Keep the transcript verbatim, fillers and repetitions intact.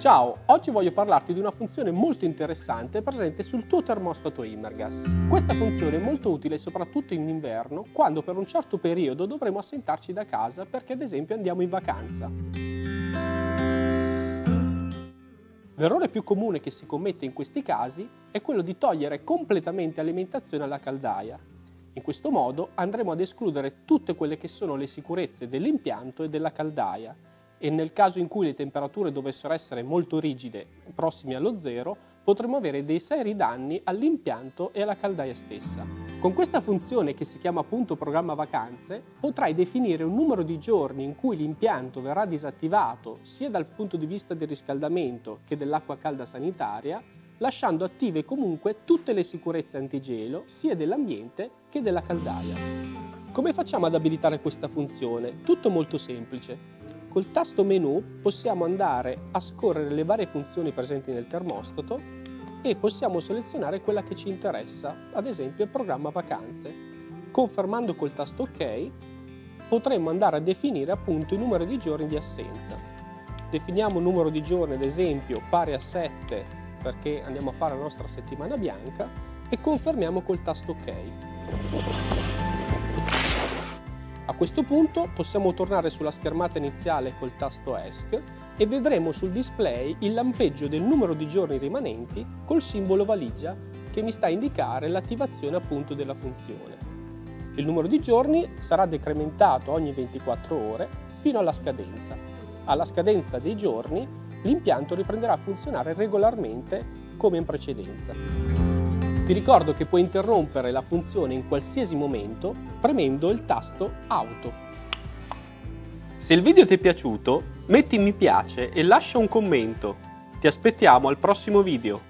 Ciao, oggi voglio parlarti di una funzione molto interessante presente sul tuo termostato Imergas. Questa funzione è molto utile soprattutto in inverno, quando per un certo periodo dovremo assentarci da casa perché ad esempio andiamo in vacanza. L'errore più comune che si commette in questi casi è quello di togliere completamente alimentazione alla caldaia. In questo modo andremo ad escludere tutte quelle che sono le sicurezze dell'impianto e della caldaia, e nel caso in cui le temperature dovessero essere molto rigide, prossimi allo zero, potremo avere dei seri danni all'impianto e alla caldaia stessa. Con questa funzione, che si chiama appunto programma vacanze, potrai definire un numero di giorni in cui l'impianto verrà disattivato sia dal punto di vista del riscaldamento che dell'acqua calda sanitaria, lasciando attive comunque tutte le sicurezze antigelo sia dell'ambiente che della caldaia. Come facciamo ad abilitare questa funzione? Tutto molto semplice. Col tasto menu possiamo andare a scorrere le varie funzioni presenti nel termostato e possiamo selezionare quella che ci interessa, ad esempio il programma vacanze. Confermando col tasto ok potremo andare a definire appunto il numero di giorni di assenza. Definiamo un numero di giorni ad esempio pari a sette perché andiamo a fare la nostra settimana bianca e confermiamo col tasto ok. A questo punto possiamo tornare sulla schermata iniziale col tasto ESC e vedremo sul display il lampeggio del numero di giorni rimanenti col simbolo valigia che mi sta a indicare l'attivazione appunto della funzione. Il numero di giorni sarà decrementato ogni ventiquattro ore fino alla scadenza. Alla scadenza dei giorni l'impianto riprenderà a funzionare regolarmente come in precedenza. Ti ricordo che puoi interrompere la funzione in qualsiasi momento premendo il tasto Auto. Se il video ti è piaciuto, metti mi piace e lascia un commento. Ti aspettiamo al prossimo video.